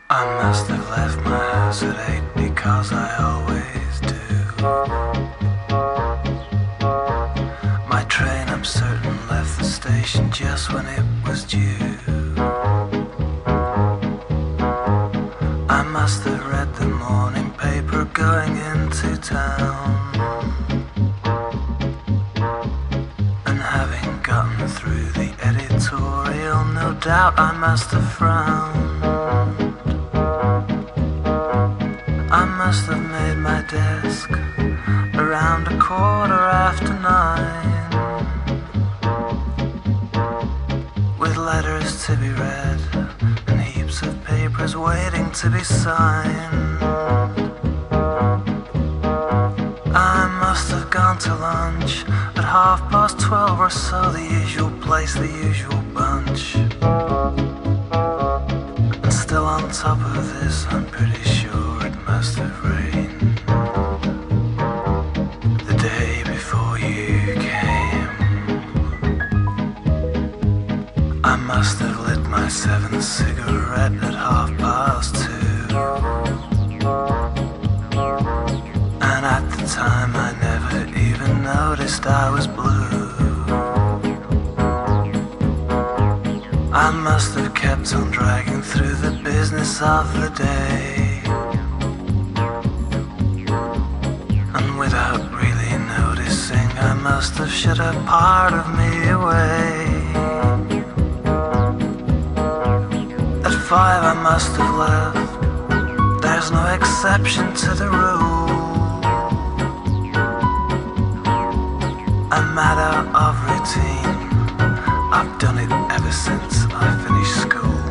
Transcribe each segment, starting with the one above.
I must have left my house at 8 because I always do. My train, I'm certain, left the station just when it was due. I must have read the morning paper going into town, and having gotten through the editorial, no doubt I must have frowned. I must have made my desk around 9:15, with letters to be read and heaps of papers waiting to be signed. I must have gone to lunch at 12:30 or so, the usual place, the usual bunch. And still on top of this, I'm pretty sure it must have rained the day before you came. I must have lit my 7th cigarette at 2:30, and at the time I never even noticed I was blue. I must have kept on dragging through the business of the day, and without really noticing, I must have shut a part of me away. At 5 I must have left, there's no exception to the rule. I'm mad out of routine, I've done it ever since I finished school.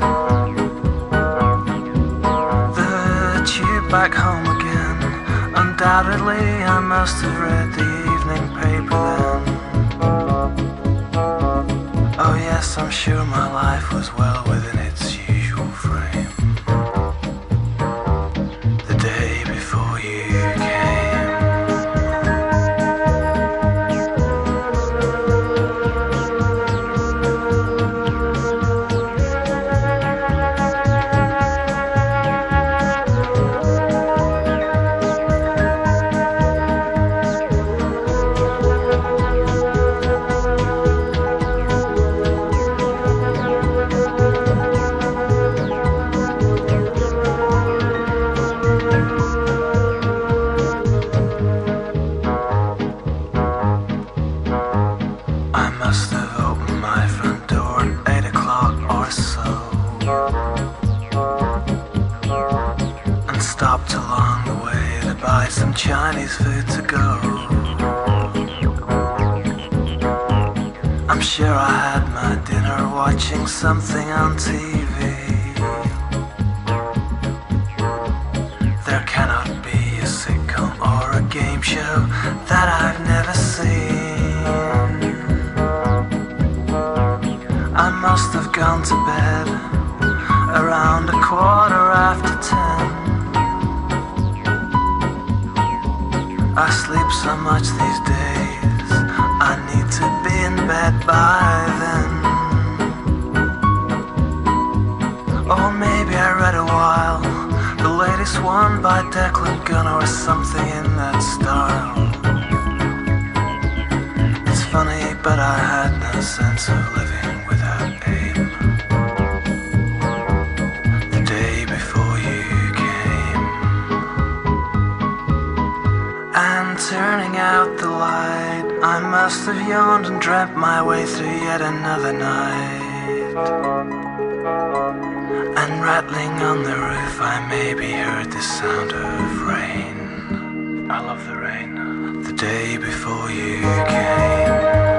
The tube back home again, undoubtedly I must have read the evening paper then. Oh yes, I'm sure my life was well within its usual frame the day before you came. I must have opened my front door at 8 o'clock or so, and stopped along the way to buy some Chinese food to go. I'm sure I had my dinner watching something on TV. There cannot be a sitcom or a game show that I've never seen. I must have gone to bed around 10:15. I sleep so much these days, I need to be in bed by then. Or maybe I read a while, the latest one by Declan Gunn or something in that style. It's funny, but I had no sense of living without aim the day before you came. And turning out the light, I must have yawned and dreamt my way through yet another night. And rattling on the roof, I maybe heard the sound of rain. I love the rain. The day before you came.